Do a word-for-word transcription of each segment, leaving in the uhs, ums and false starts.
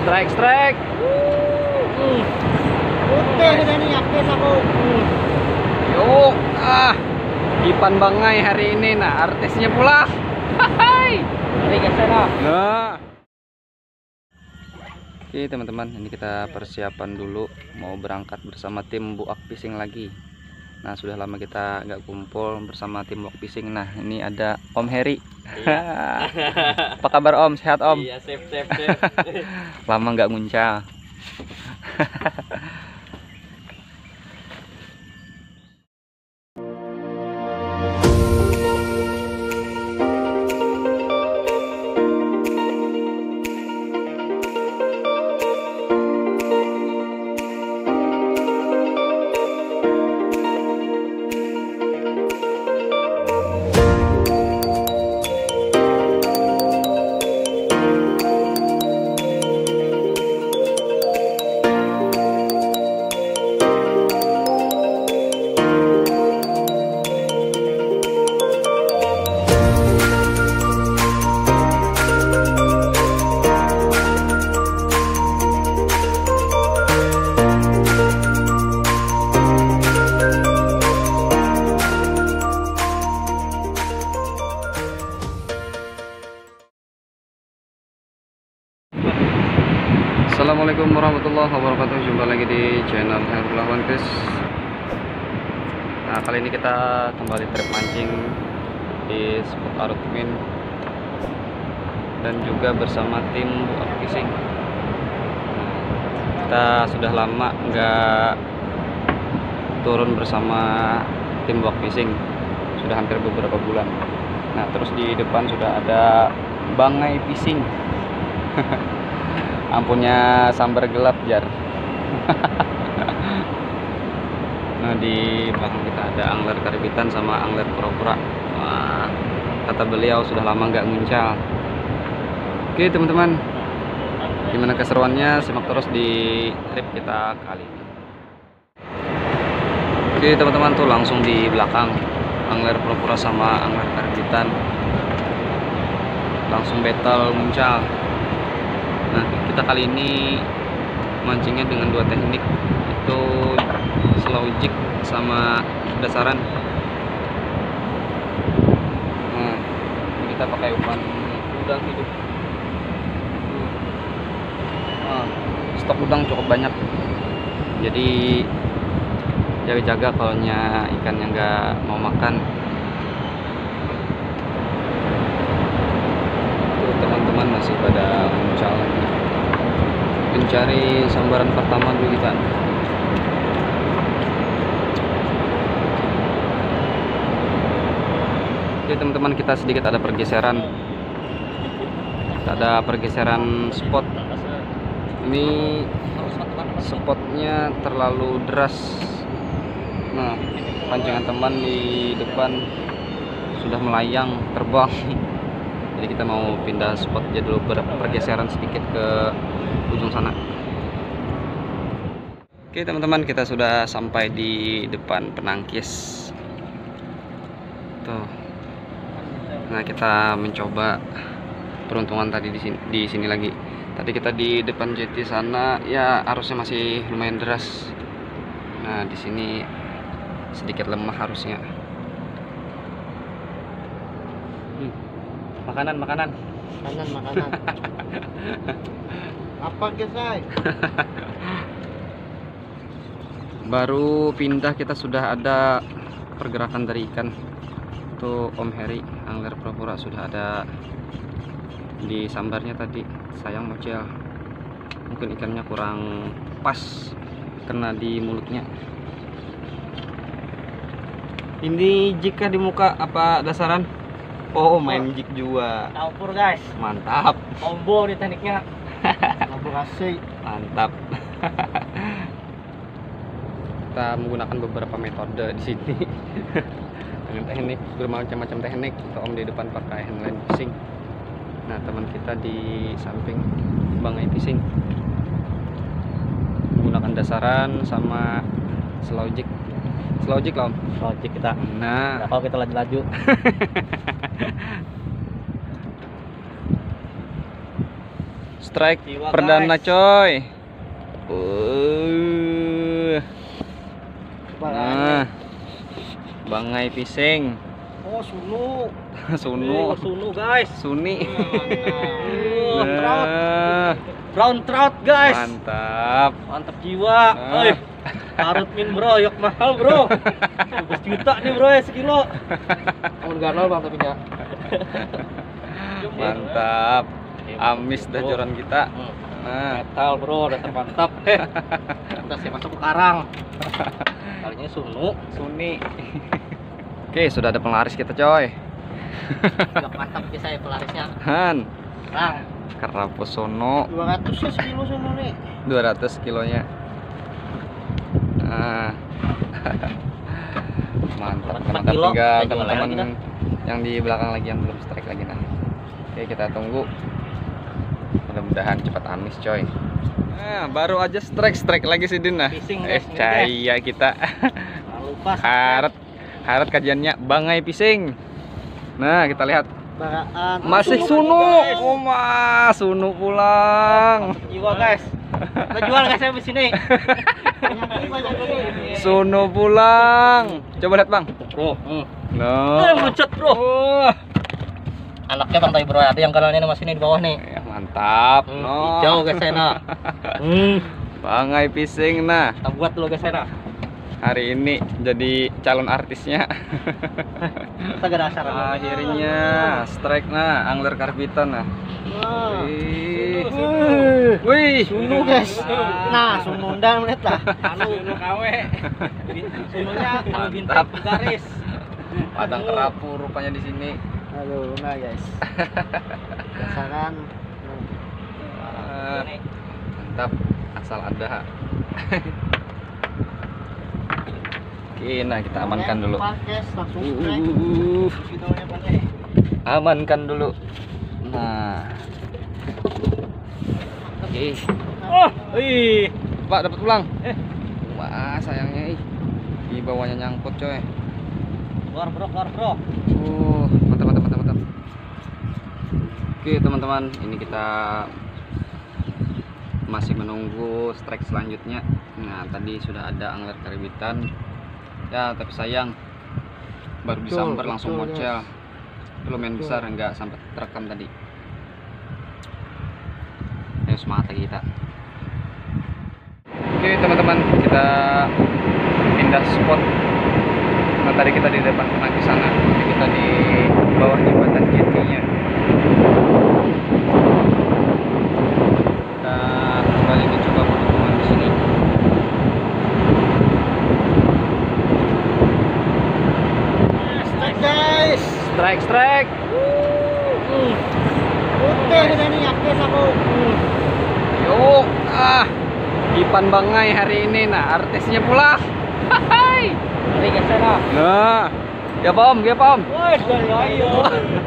Strike, strike. Hmm. Putih kita nih, yakin aku. Hmm. Yuk, ah, Ipan Bangai hari ini, nah artisnya pula. Hai. Mari ke sana. Nah. Oke teman-teman, ini kita persiapan dulu mau berangkat bersama tim buak fishing lagi. Nah sudah lama kita nggak kumpul bersama tim buak fishing. Nah ini ada Om Heri. Iya. Apa kabar Om? Sehat Om? Iya, sip, sip, sip. Lama nggak nguncang. Assalamualaikum warahmatullahi wabarakatuh. Jumpa lagi di channel Herul Wantis. Nah kali ini kita kembali trip mancing di spot Arutmin dan juga bersama tim buak fishing. Kita sudah lama nggak turun bersama tim buak fishing, sudah hampir beberapa bulan. Nah terus di depan sudah ada Bangai Fishing. Ampunnya sambar gelap jar. Nah di belakang kita ada angler karbitan sama angler pura-pura. Wah, kata beliau sudah lama nggak nguncal. Oke teman-teman, gimana keseruannya? Simak terus di trip kita kali ini. Oke teman-teman, tuh langsung di belakang angler pura-pura sama angler karbitan langsung battle nguncal. Nah kita kali ini mancingnya dengan dua teknik, itu slow jig sama dasaran. Nah kita pakai umpan udang hidup. Nah, stok udang cukup banyak, jadi jaga-jaga kalau ikannya nggak mau makan. Tuh teman-teman masih pada muncal lagi, mencari sambaran pertama dulu kita. Oke teman-teman, kita sedikit ada pergeseran, kita ada pergeseran spot. Ini spotnya terlalu deras. Nah pancingan teman di depan sudah melayang terbang. Jadi kita mau pindah spot aja dulu, pergeseran sedikit ke ujung sana. Oke teman-teman, kita sudah sampai di depan penangkis. Tuh. Nah kita mencoba peruntungan tadi di sini, di sini lagi. Tadi kita di depan jeti sana, ya arusnya masih lumayan deras. Nah di sini sedikit lemah arusnya. Hmm. Makanan, makanan. Makanan, makanan. Apa guys? Baru pindah kita sudah ada pergerakan dari ikan. Tuh Om Heri angler pura-pura sudah ada di sambarnya tadi. Sayang mocel, mungkin ikannya kurang pas kena di mulutnya. Ini jika di muka apa dasaran? Oh main jig juga. Campur guys. Mantap. Combo nih tekniknya. Kolaborasi. Mantap. Kita menggunakan beberapa metode di sini. Dengan teknik bermacam-macam teknik. Kita Om di depan pakai handline fishing. Nah teman kita di samping Bangai Fishing menggunakan dasaran sama slow jig. Slow jig lah Om. Slow jig kita. Nah, nah kalau kita laju-laju. Strike Jiwa, perdana guys. coy. Uh. Nah, bangai pising. Oh, sunu. Sunu. Oh, sunu guys. Suni. Oh, trout. Nah, Brown trout guys. mantap. Mantap jiwa. Nah. Oi. Parut min bro, yok mahal bro. dua belas juta nih bro ya sekilo. Amun ganol bang tapi ya. Mantap. Amis dah Bro. joran kita. Hmm. Nah, Metal bro, dasar mantap. Heh. Udah saya masuk ke karang. Kalinya sunu. Suni. Oke, sudah ada pelaris kita coy. Gak mantap ke saya pelarisnya. Han, Karang. Karaposono dua ratus ya sekilo sunu nih. dua ratus kilonya. Nah. Mantap, empat teman-teman. kilo, Tinggal kita jual teman-teman lagi dah. yang di belakang lagi yang belum strike lagi nah. Oke, kita tunggu. Mudah-mudahan cepat amis coy. Nah, baru aja strike strike lagi si Din nah. Fishing, Eh, guys, ini, caya kita. Jangan lupa Harat harat kajiannya bangai pising. Nah, kita lihat baraan. masih sunu. Oh, mas, sunu pulang. Jiwa guys. Kita jual guys saya di sini. Sunu pulang. Coba lihat, Bang. Bro. Hmm. No. Eh, muncul bro. Oh. Anaknya bang tapi bro ada yang kanalnya masih nih di bawah nih. Ya, mantap. Hmm, No. hijau guys saya nah. Hmm. Bangai pising nah. Kita buat dulu guys saya nah. Hari ini jadi calon artisnya. Kita gak ada acara. Akhirnya strike nah, angler karbitan nah. Wah. Wih. Wih. Wih. Sunu guys. Nah, sunu undang lihat lah. Anu Sunu kawe. sununya anu bintang Mantap. garis. Padang kerapu rupanya di sini. Aduh, nah guys. Rasakan. Ah, mantap, asal ada. Oke, nah kita amankan dulu. Langsung Uh, videonya pakai. amankan dulu. Nah, oke. Oh, wih. Pak dapat pulang. Eh. Wah, sayangnya ih. Di bawahnya nyangkut coy. Keluar bro, keluar bro. Uh, mantap, mantap, mantap, mantap. Oke teman-teman, ini kita masih menunggu strike selanjutnya. Nah, tadi sudah ada angler karbitan. Ya, tapi sayang baru Betul, disambar langsung betul, mocel. Lumayan Betul. besar, enggak sampai terekam tadi. Ayo semangat lagi kita. Oke teman-teman, kita pindah spot. Nah, tadi kita di depan penangkis sana, jadi kita di bawah jembatan jetinya. Kita kembali mencoba penutupan di sini. Strike guys. Strike, strike. Hmm. Putih kita nih yakin aku. Hmm. Yuk, ah, Ipan Bangai hari ini, nah artisnya pula. Hai. Mari guys sana. Nah, ya Om, ya Om. Woi, dayung.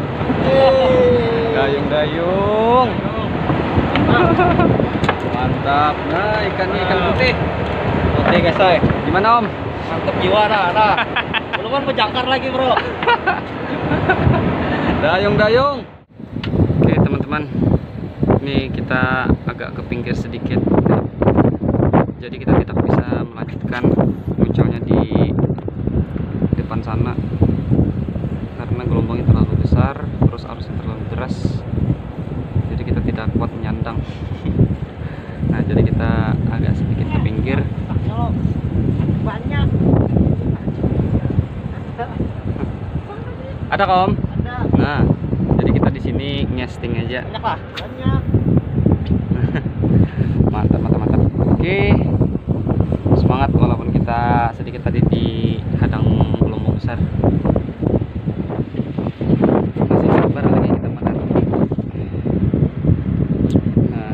Dayung-dayung. Mantap. Nah, ikannya ikan putih. Oke guys, say. Gimana Om? Mantep jiwa nah, nah. Belum kan pejangkar lagi, bro. Dayung-dayung. Oke, teman-teman. Ini kita agak ke pinggir sedikit. Jadi kita tidak bisa melanjutkan munculnya di depan sana karena gelombangnya terlalu besar, terus arusnya terlalu deras. Jadi kita tidak kuat menyandang. Nah, jadi kita agak sedikit ke pinggir. Banyak. Ada Om? Ada. Nah, jadi kita di sini ngesting aja. Banyak lah. Banyak. Mantap, mantap, mantap. Oke, semangat walaupun kita sedikit tadi dihadang gelombang besar. Masih sabar lagi kita makan. Nah,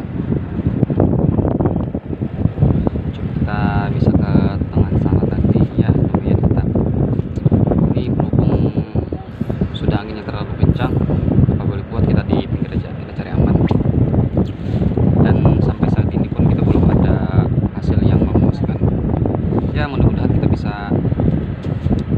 coba kita bisa ke tengah sana tadi ya, lumayan kita. Ini berhubung sudah anginnya terlalu kencang, apa boleh buat kita di pinggir aja, kita cari aman. Dan sampai saat ini pun kita belum ada hasil yang memuaskan. Ya mudah-mudahan kita bisa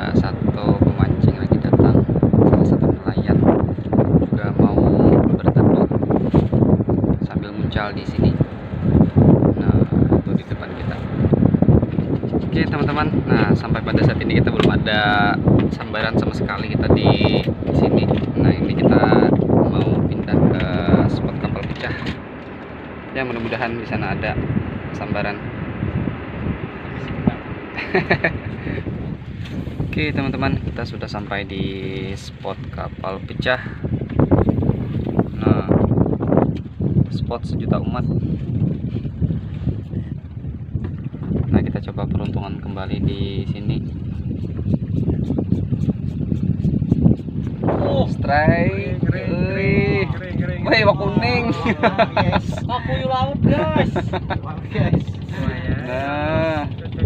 satu pemancing lagi datang, salah satu nelayan juga mau berteduh sambil muncal di sini. Nah, itu di depan kita. Oke teman-teman, nah sampai pada saat ini kita belum ada sambaran sama sekali kita di, di sini. Nah ini kita mau pindah ke spot kapal pecah. Ya mudah-mudahan di sana ada sambaran. Oke teman-teman, kita sudah sampai di spot kapal pecah. Nah, spot sejuta umat. Nah, kita coba peruntungan kembali di sini. Oh, Strike. Wih, wih, wak kuning. aku yuk laut guys. Nah,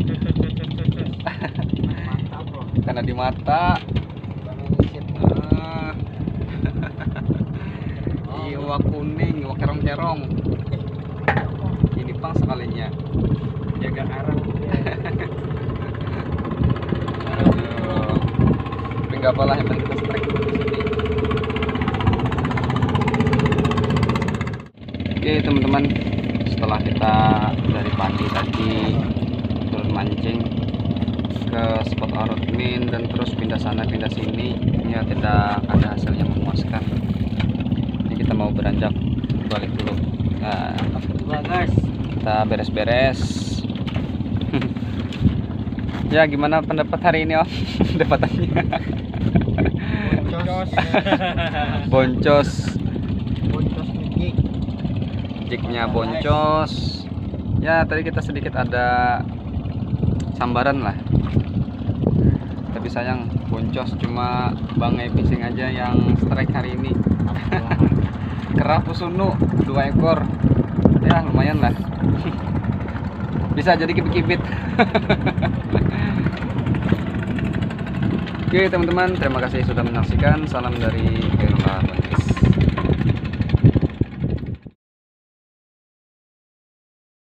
karena di mata. Nah. Iya, wak kuning, wak kerong-kerong. Ini pang sekalinya. Jaga arah. Aduh. Tapi nggak apa-lah, yang penting kita strike dulu di sini. Oke teman-teman, setelah kita dari pagi tadi turun mancing ke spot Arutmin dan terus pindah sana pindah sini, ya tidak ada hasil yang memuaskan. Jadi kita mau beranjak balik dulu. Nah, Juga guys. kita beres-beres. Ya gimana pendapat hari ini Om? Pendapatannya Boncos. boncos, Boncos jig. jignya boncos. Ya tadi kita sedikit ada sambaran lah, tapi sayang boncos cuma Bang Fishing aja yang strike hari ini. Kerapu sunu dua ekor, ya lumayan lah. Bisa jadi kibit-kibit. Oke teman-teman, terima kasih sudah menyaksikan. Salam dari Khairullah Fishing.